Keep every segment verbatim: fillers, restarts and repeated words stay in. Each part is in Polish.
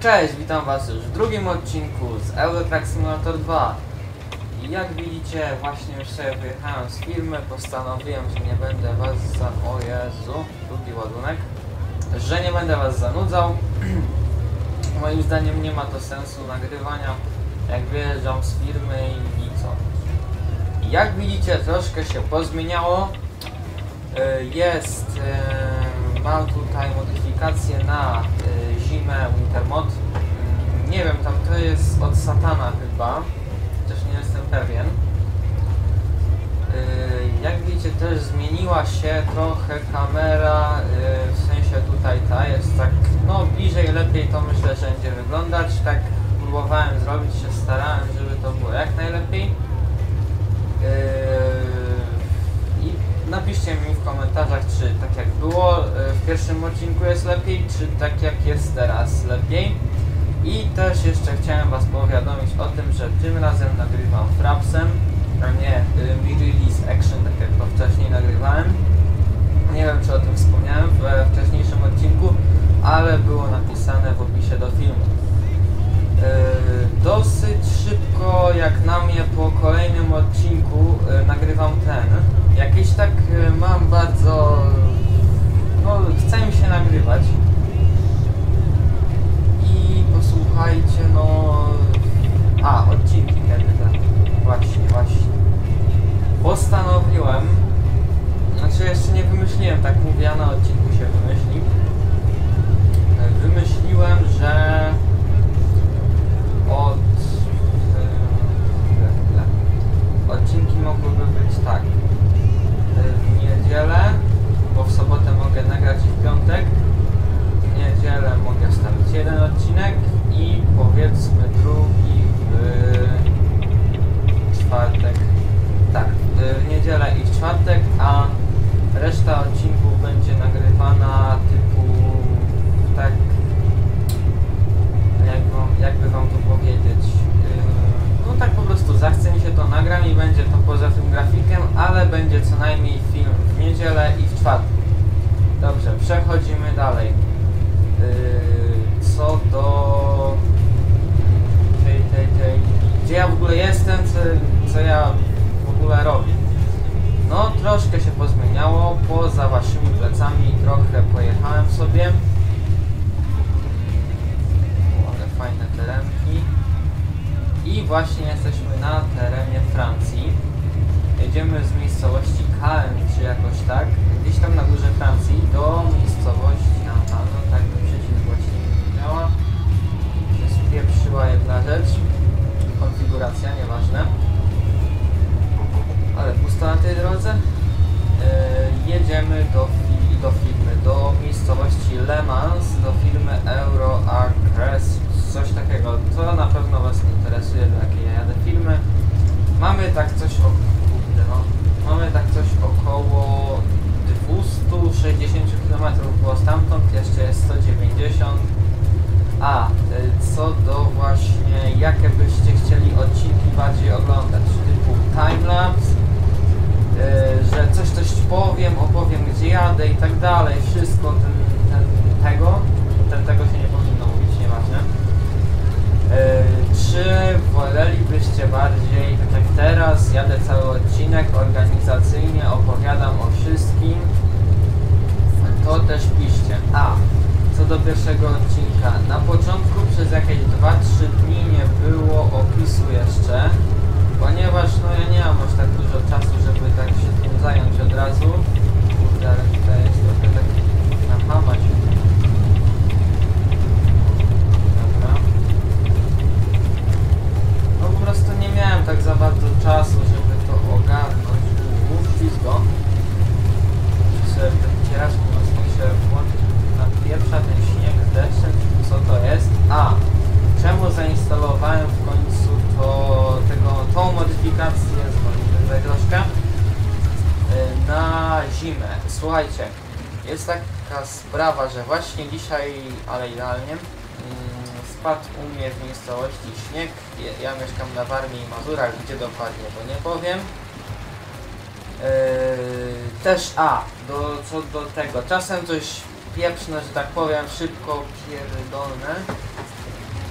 Cześć, witam was już w drugim odcinku z Euro Truck Simulator dwa. I jak widzicie, właśnie już sobie wyjechałem z firmy, postanowiłem, że nie będę was za... O Jezu, drugi ładunek. Że nie będę was zanudzał. Moim zdaniem nie ma to sensu nagrywania, jak wyjeżdżam z firmy i, i co. Jak widzicie, troszkę się pozmieniało. Jest... Mam tutaj modyfikację na zimę Winter Mod. Nie wiem, tam to jest od Satana chyba. Też nie jestem pewien. Jak widzicie, też zmieniła się trochę kamera. W sensie tutaj ta jest tak, no bliżej, lepiej to myślę, że będzie wyglądać. Tak próbowałem zrobić, się starałem, żeby to było jak najlepiej. Napiszcie mi w komentarzach, czy tak jak było w pierwszym odcinku jest lepiej, czy tak jak jest teraz lepiej. I też jeszcze chciałem was powiadomić o tym, że tym razem nagrywam Frapsem, a nie mid-release action, tak jak to wcześniej nagrywałem. Nie wiem, czy o tym wspomniałem we wcześniejszym odcinku, ale było napisane w opisie do filmu. Yy, dosyć szybko, jak na mnie, po kolejnym odcinku yy, nagrywam ten. Jakieś tak yy, mam bardzo... No, chce mi się nagrywać. I posłuchajcie, no... A, odcinki kiedy tak. Właśnie, właśnie. Postanowiłem... Znaczy jeszcze nie wymyśliłem, tak mówię, a na odcinku się wymyśli. Yy, wymyśliłem, że... Od... Yy, odcinki mogłyby być tak. Yy, w niedzielę, bo w sobotę mogę nagrać i w piątek. W niedzielę mogę wstawić jeden odcinek i powiedzmy drugi w czwartek. Tak, yy, w niedzielę i w czwartek, a reszta odcinków będzie nagrywana typu tak. Jak wam, jakby wam to powiedzieć, yy, no tak po prostu zachce mi się to, nagram i będzie to poza tym grafikiem, ale będzie co najmniej film w niedzielę i w czwartek. Dobrze, przechodzimy dalej. Yy, co do tej, tej, tej, gdzie ja w ogóle jestem, co, co ja w ogóle robię. No troszkę się pozmieniało, poza waszymi plecami trochę pojechałem sobie. Fajne terenki. I właśnie jesteśmy na terenie Francji. Jedziemy z miejscowości Caen, czy jakoś tak, gdzieś tam na górze Francji, do miejscowości, aha, no tak, przycisk właśnie nie działa. Się spieprzyła jedna rzecz. Konfiguracja, nieważne. Ale pusto na tej drodze. Yy, jedziemy do, fi do firmy, do miejscowości Le Mans, do firmy Euro Acres. Coś takiego, to na pewno was interesuje, do jakiej ja jadę firmy. Mamy tak coś o... Kurde no. Mamy tak coś około dwieście sześćdziesiąt kilometrów było stamtąd, jeszcze jest sto dziewięćdziesiąt. A, co do właśnie, jakie byście chcieli odcinki bardziej oglądać, typu timelapse, yy, że coś coś powiem, opowiem gdzie jadę i tak dalej, wszystko ten, ten tego, ten tego się nie powinno mówić, nieważne. Yy, czy wolelibyście bardziej, tak jak teraz, jadę cały odcinek organizacyjnie, opowiadam o wszystkim, to też piszcie. A, co do pierwszego odcinka, na początku przez jakieś dwa trzy dni nie było opisu jeszcze, ponieważ no ja nie mam aż tak dużo czasu, żeby tak się tym zająć od razu. Kurde, ale tutaj jest trochę tak na hamać. No po prostu nie miałem tak za bardzo czasu, żeby to ogarnąć. Uuu, ślizgo. Muszę sobie ten wycieraczki mocniejsze włączyć, na pierwsza ten śnieg z deszczem, co to jest? A, czemu zainstalowałem w końcu to, tego, tą modyfikację, zwolnimy tutaj troszkę, yy, na zimę. Słuchajcie, jest taka sprawa, że właśnie dzisiaj, ale idealnie, yy, spadł u mnie w miejscowości śnieg. Ja mieszkam na Warmii i Mazurach, gdzie dokładnie to nie powiem. Yy, też, a, do, co do tego, czasem coś pieprzne, że tak powiem, szybko pierdolne.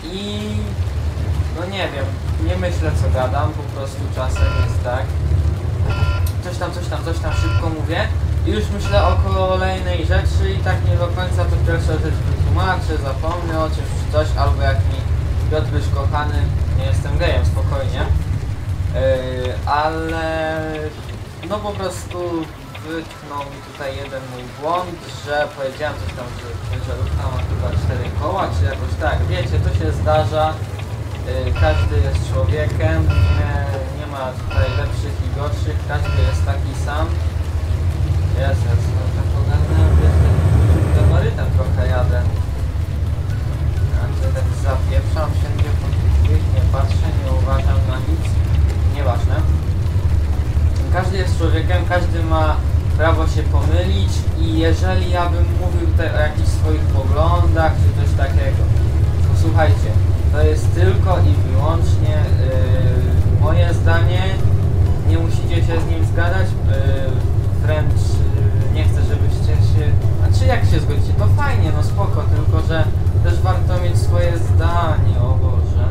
i no nie wiem, nie myślę co gadam, po prostu czasem jest tak. Coś tam, coś tam, coś tam szybko mówię i już myślę o kolejnej rzeczy i tak nie do końca to pierwsza rzecz wytłumaczę, zapomnę o czymś czy coś, albo jak mi Piotruś kochany, nie jestem gejem, spokojnie, yy, ale no po prostu wytknął mi tutaj jeden mój błąd, że powiedziałem coś tam, że ciężarówka ma chyba cztery koła, czy jakoś tak, wiecie, to się zdarza, yy, każdy jest człowiekiem, nie, nie ma tutaj lepszych i gorszych, każdy jest taki sam. Jezus, no tak ogarnąłem, że gabarytem trochę jadę. Znaczy tak zapieprzam wszędzie po tych, nie patrzę, nie uważam na nic, nieważne. Każdy jest człowiekiem, każdy ma prawo się pomylić i jeżeli ja bym mówił tutaj o jakichś swoich poglądach czy coś takiego, posłuchajcie, to jest tylko i wyłącznie yy, moje zdanie, nie musicie się z nim zgadzać, yy, wręcz yy, nie chcę, żebyście się, a czy jak się zgodzicie, to fajnie, no spoko, tylko że też warto mieć swoje zdanie, o Boże.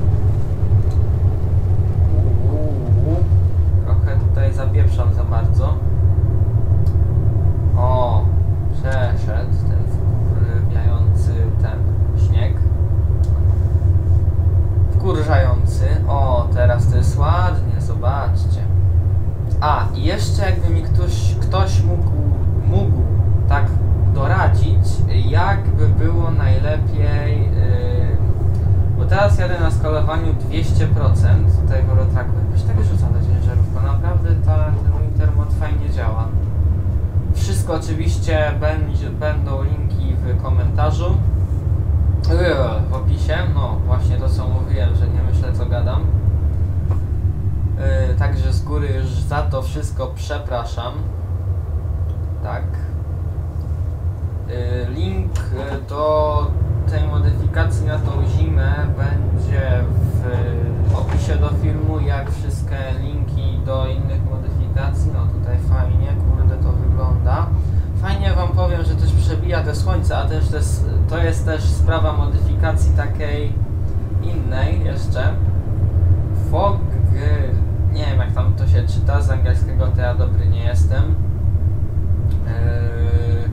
Uuu, trochę tutaj zapieprzam za bardzo. O, przeszedł ten wkurwiający ten śnieg. Wkurzający. O, teraz to jest ładnie, zobaczcie. A, i jeszcze jakby mi ktoś, ktoś mógł, mógł tak doradzić, jakby było najlepiej, yy, bo teraz jadę na skalowaniu dwieście procent tego rotraku. Jakoś tak rzuca ta ciężarówka, naprawdę ta, ten Wintermod fajnie działa. Wszystko oczywiście będzie, będą linki w komentarzu, yy, w opisie, no właśnie to co mówiłem, że nie myślę co gadam. Yy, także z góry już za to wszystko przepraszam. Tak. Yy, link do tej modyfikacji na tą zimę będzie w opisie do filmu, jak wszystkie linki do innych modyfikacji. No tutaj fajnie, kurde to wygląda. Fajnie wam powiem, że też przebija te słońce, a też to jest, to jest też sprawa modyfikacji takiej innej jeszcze. Fog, nie wiem jak tam to się czyta, z angielskiego to ja dobry nie jestem. Yy,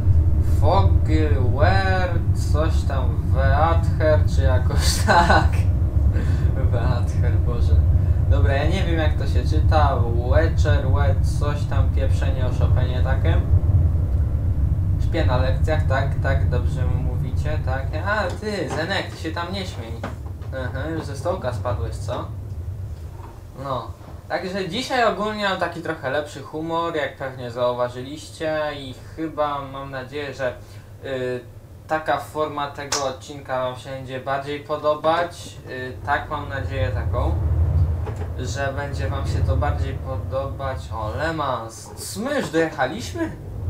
Fogware, coś tam, Weather, czy jakoś tak. Weather, Boże. Dobra, ja nie wiem jak to się czyta, Wecher, Wet, coś tam, pieprzenie o Chopinie takie. Śpię na lekcjach, tak, tak, dobrze mówicie, tak. A ty, Zenek, ty się tam nie śmiej. Aha, już ze stołka spadłeś, co? No. Także dzisiaj ogólnie mam taki trochę lepszy humor, jak pewnie zauważyliście i chyba mam nadzieję, że y, taka forma tego odcinka wam się będzie bardziej podobać. Y, tak, mam nadzieję taką, że będzie wam się to bardziej podobać. O, Le Mans. Smyż, dojechaliśmy?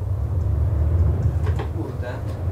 Kurde.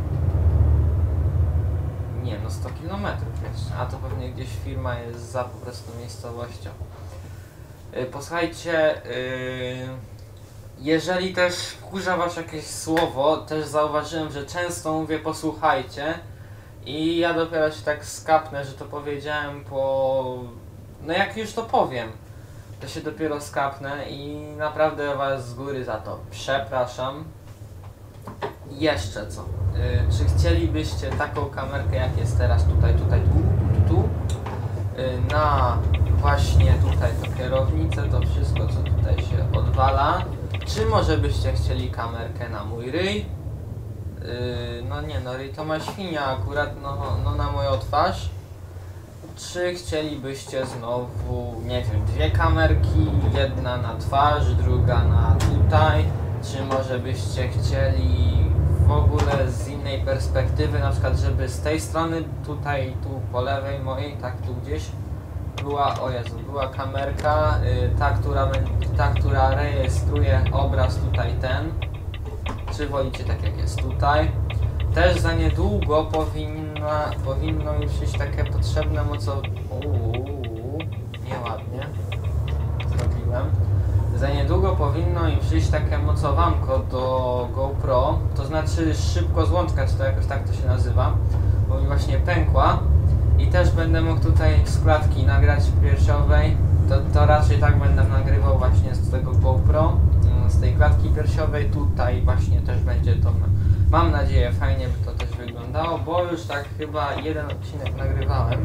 Nie no, sto kilometrów jeszcze, a to pewnie gdzieś firma jest za po prostu miejscowością. Posłuchajcie, yy, jeżeli też wkurza was jakieś słowo, też zauważyłem, że często mówię posłuchajcie i ja dopiero się tak skapnę, że to powiedziałem po... no jak już to powiem, to się dopiero skapnę i naprawdę was z góry za to przepraszam. Jeszcze co, yy, czy chcielibyście taką kamerkę jak jest teraz tutaj, tutaj, tu, tu, tu, yy, na... właśnie tutaj to kierownicę, to wszystko co tutaj się odwala. Czy może byście chcieli kamerkę na mój ryj? Yy, no nie no, ryj to ma świnia akurat, no, no na moją twarz. Czy chcielibyście znowu, nie wiem, dwie kamerki, jedna na twarz, druga na tutaj? Czy może byście chcieli w ogóle z innej perspektywy, na przykład żeby z tej strony, tutaj, tu po lewej mojej, tak tu gdzieś była, o Jezu, była kamerka, y, ta, która, ta, która rejestruje obraz tutaj ten, czy wolicie tak jak jest tutaj. Też za niedługo powinna, powinno już być takie potrzebne mocowanie, uuu, nieładnie zrobiłem. Za niedługo powinno im przyjść takie mocowanko do GoPro, to znaczy szybko złączka, czy to jakoś tak to się nazywa, bo mi właśnie pękła. I też będę mógł tutaj z klatki nagrać piersiowej. To, to raczej tak będę nagrywał właśnie z tego GoPro, z tej klatki piersiowej. Tutaj właśnie też będzie to, mam nadzieję, fajnie by to też wyglądało, bo już tak chyba jeden odcinek nagrywałem.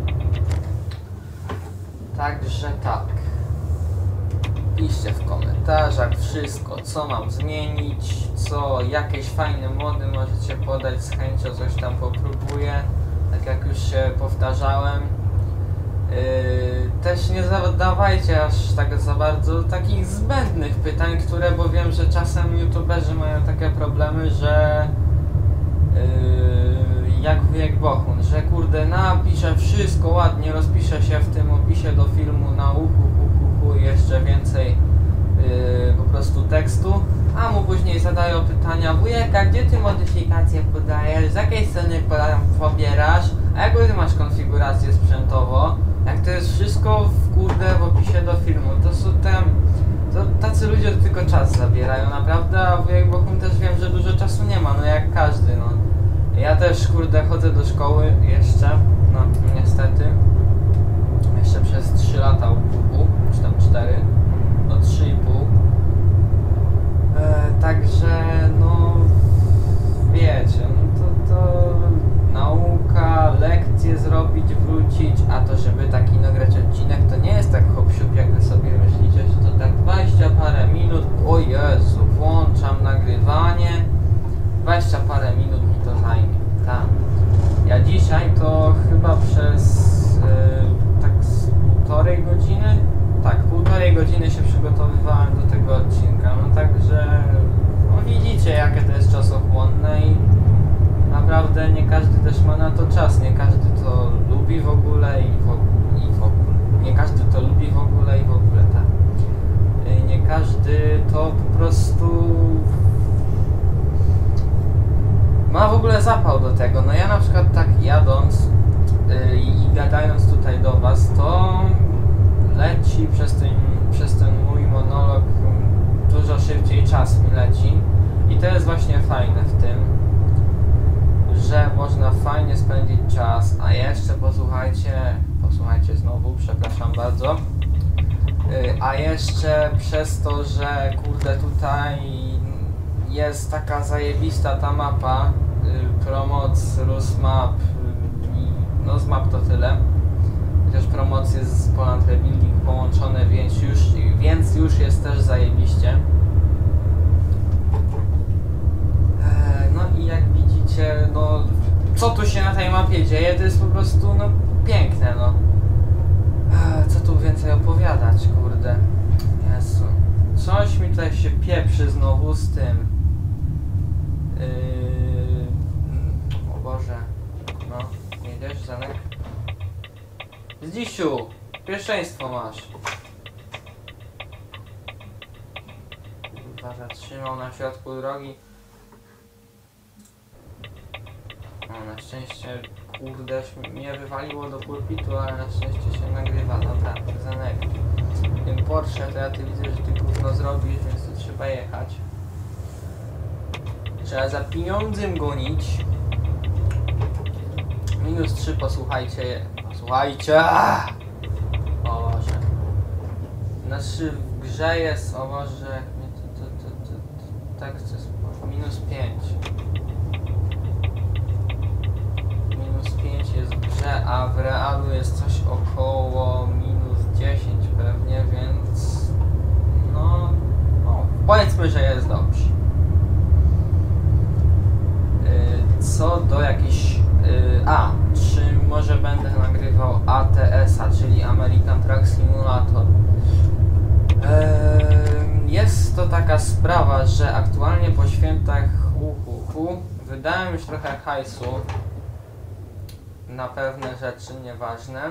Także tak. Piszcie w komentarzach wszystko, co mam zmienić, co jakieś fajne mody możecie podać, z chęcią coś tam popróbuję, tak jak już się powtarzałem. Yy, też nie zadawajcie aż tak za bardzo takich zbędnych pytań, które, bo wiem, że czasem youtuberzy mają takie problemy, że yy, jak wujek Bohun, że kurde napiszę wszystko ładnie, rozpiszę się w tym opisie do filmu na uchu, hu, hu, hu, jeszcze więcej yy, po prostu tekstu, a mu później zadają pytania: wujek, a gdzie ty modyfikacje podajesz, z jakiej strony pobierasz, a jaką ty masz konfigurację sprzętowo? Jak to jest wszystko w kurde w opisie do filmu, to są tam, to tacy ludzie tylko czas zabierają naprawdę, a wujek Bohun też wiem, że dużo czasu nie ma, no jak każdy, no. Ja też kurde chodzę do szkoły jeszcze, no niestety, jeszcze przez trzy lata u pół, czy tam cztery, no trzy i pół. E, także no wiecie, no to, to nauka, lekcje zrobić, wrócić, a to żeby taki nagrać odcinek, to nie jest tak hop-siup, jak wy sobie myślicie, że to tak dwadzieścia parę minut, o Jezu, włączam nagrywanie, dwadzieścia parę minut mi to zajmie, tak. Ja dzisiaj to chyba przez yy, tak z półtorej godziny, tak, półtorej godziny się przygotowywałem do tego odcinka, no także no widzicie, jakie to jest czasochłonne i naprawdę nie każdy też ma na to czas, nie każdy to lubi w ogóle i w, i w ogóle, nie każdy to lubi w ogóle i w ogóle, tak. Nie każdy to po prostu ma w ogóle zapał do tego. No ja na przykład tak jadąc yy, i gadając tutaj do was, to leci przez ten, przez ten mój monolog dużo szybciej, czas mi leci i to jest właśnie fajne w tym, że można fajnie spędzić czas, a jeszcze posłuchajcie, posłuchajcie znowu, przepraszam bardzo, yy, a jeszcze przez to, że kurde tutaj jest taka zajebista ta mapa, yy, Promoc, Rusmap, yy, no z map to tyle, chociaż Promoc jest z Poland Rebuilding połączone, więc już, więc już jest też zajebiście. No i jak widzicie, no co tu się na tej mapie dzieje, to jest po prostu no piękne, no. Co tu więcej opowiadać, kurde. Jezu. Coś mi tutaj się pieprzy znowu z tym. Yy... O Boże. No, jedziesz, Zanek? Zdzisiu, pierwszeństwo masz. Chyba zatrzymał na środku drogi. No, na szczęście, kurde, mnie wywaliło do pulpitu, ale na szczęście się nagrywa. No tak, Zanek. W tym Porsche to ja ty widzę, że ty gówno zrobisz, więc tu trzeba jechać. Trzeba za pieniądzem gonić. Minus trzy, posłuchajcie. Posłuchajcie! O Boże. Znaczy w grze jest, o Boże, jak mnie to, to, to, to, to tak chcę sporo. Minus pięć. pięć jest w grze, a w realu jest coś około minus dziesięć pewnie, więc no, no powiedzmy, że jest dobrze. Yy, co do jakichś yy, a, czy może będę nagrywał A T S-a, czyli American Truck Simulator. Yy, jest to taka sprawa, że aktualnie po świętach hu, hu, hu, wydałem już trochę hajsu na pewne rzeczy nieważne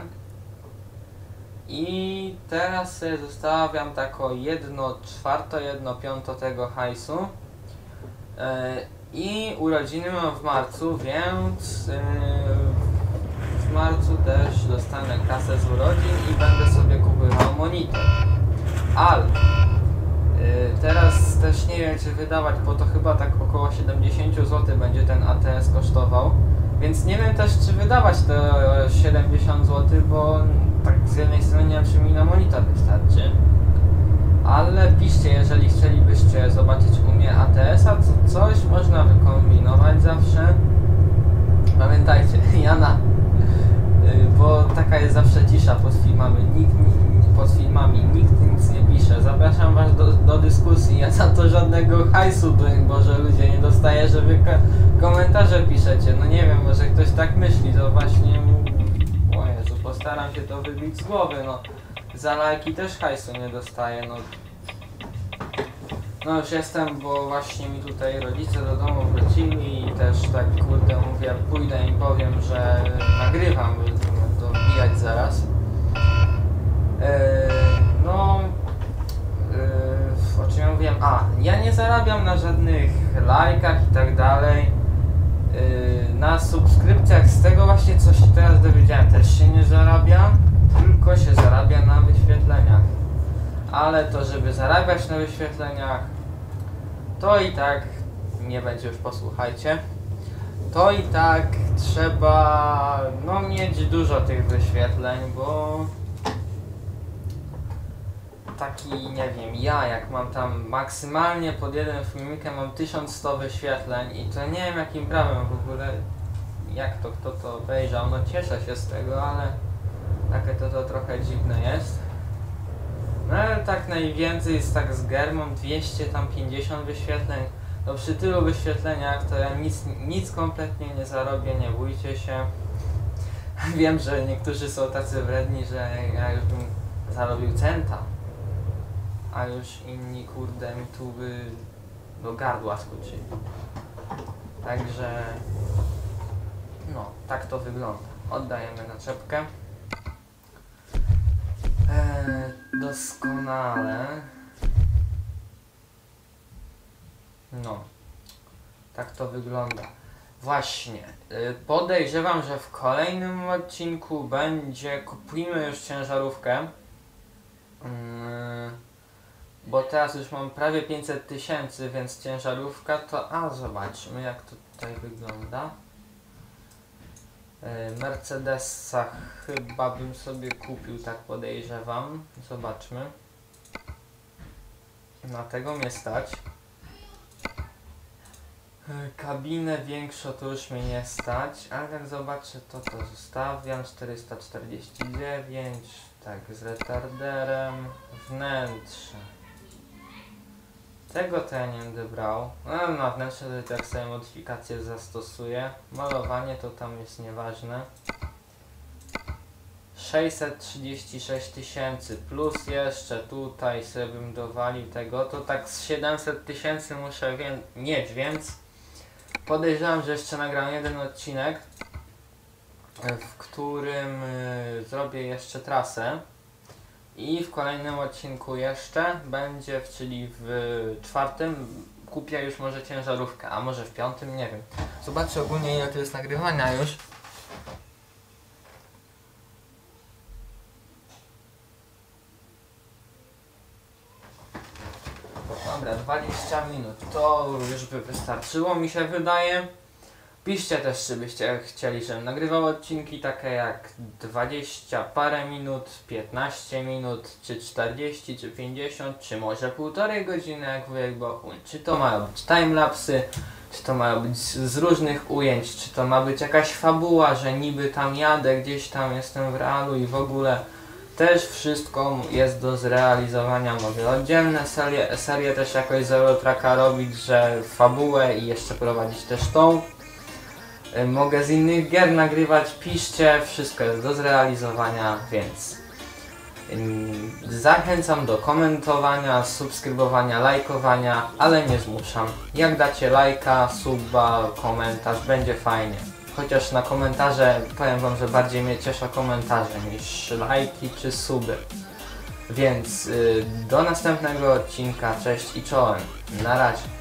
i teraz sobie zostawiam tako jedno czwarto, jedno piąto tego hajsu yy, i urodziny mam w marcu, więc yy, w marcu też dostanę kasę z urodzin i będę sobie kupował monitor, ale Teraz też nie wiem, czy wydawać, bo to chyba tak około siedemdziesiąt złotych będzie ten A T S kosztował. Więc nie wiem też, czy wydawać te siedemdziesiąt złotych, bo tak z jednej strony nie wiem, czy mi na monitor wystarczy. Ale piszcie, jeżeli chcielibyście zobaczyć u mnie A T S a, to coś można wykombinować zawsze. Pamiętajcie, Jana, bo taka jest zawsze cisza pod filmami, nikt, pod filmami, nikt nic nie pisze. Zapraszam was do, do dyskusji, ja za to żadnego hajsu, bo że ludzie nie dostaję, że wy komentarze piszecie. No nie wiem, może ktoś tak myśli, to właśnie, o Jezu, postaram się to wybić z głowy, no. Za lajki też hajsu nie dostaję, no. No już jestem, bo właśnie mi tutaj rodzice do domu wrócili i też tak kurde mówię, pójdę i powiem, że nagrywam, to wbijać zaraz. Yy, no, yy, o czym ja mówiłem? A, ja nie zarabiam na żadnych lajkach i tak dalej. Yy, na subskrypcjach z tego właśnie coś teraz dowiedziałem, też się nie zarabia, tylko się zarabia na wyświetleniach. Ale to, żeby zarabiać na wyświetleniach, to i tak nie będzie, już posłuchajcie, to i tak trzeba no mieć dużo tych wyświetleń, bo taki, nie wiem, ja jak mam tam maksymalnie pod jednym filmikiem mam tysiąc sto wyświetleń i to nie wiem jakim prawem w ogóle, jak to kto to obejrzał, no cieszę się z tego, ale takie to, to trochę dziwne jest. No ale tak najwięcej jest tak z gier, mam dwieście pięćdziesiąt wyświetleń. No przy tylu wyświetleniach to ja nic, nic kompletnie nie zarobię, nie bójcie się. Wiem, że niektórzy są tacy wredni, że ja już bym zarobił centa. A już inni kurde mi tu by do gardła skoczyli. Także no, tak to wygląda. Oddajemy naczepkę. Eee, doskonale. No, tak to wygląda. Właśnie, yy, podejrzewam, że w kolejnym odcinku będzie, kupimy już ciężarówkę. Yy, bo teraz już mam prawie pięćset tysięcy, więc ciężarówka to, a zobaczmy jak to tutaj wygląda. Mercedesa chyba bym sobie kupił, tak podejrzewam. Zobaczmy. Na tego mnie stać. Kabinę większą to już mnie nie stać, ale jak zobaczę to to zostawiam. Czterysta czterdzieści dziewięć, tak, z retarderem. Wnętrze. Tego to ja nie będę brał. No, na wnętrze to tak sobie modyfikację zastosuję. Malowanie to tam jest nieważne. sześćset trzydzieści sześć tysięcy plus jeszcze tutaj sobie bym dowalił tego, to tak z siedemset tysięcy muszę wie mieć, więc podejrzewam, że jeszcze nagram jeden odcinek, w którym y, zrobię jeszcze trasę. I w kolejnym odcinku jeszcze będzie, czyli w czwartym kupię już może ciężarówkę, a może w piątym, nie wiem. Zobaczę ogólnie ile to jest nagrywania już. Dobra, dwadzieścia minut, to już by wystarczyło, mi się wydaje. Piszcie też, czy byście chcieli, żebym nagrywał odcinki takie jak dwadzieścia parę minut, piętnaście minut, czy czterdzieści, czy pięćdziesiąt, czy może półtorej godziny, jak wujek Bohuń. Czy to mają być timelapsy, czy to mają być z różnych ujęć, czy to ma być jakaś fabuła, że niby tam jadę, gdzieś tam jestem w realu i w ogóle. Też wszystko jest do zrealizowania. Mogę oddzielne serie, serie też jakoś z Eurotracka robić, że fabułę i jeszcze prowadzić też tą. Mogę z innych gier nagrywać, piszcie, wszystko jest do zrealizowania, więc zachęcam do komentowania, subskrybowania, lajkowania, ale nie zmuszam. Jak dacie lajka, suba, komentarz, będzie fajnie. Chociaż na komentarze, powiem wam, że bardziej mnie cieszą komentarze niż lajki czy suby. Więc yy, do następnego odcinka, cześć i czołem, na razie.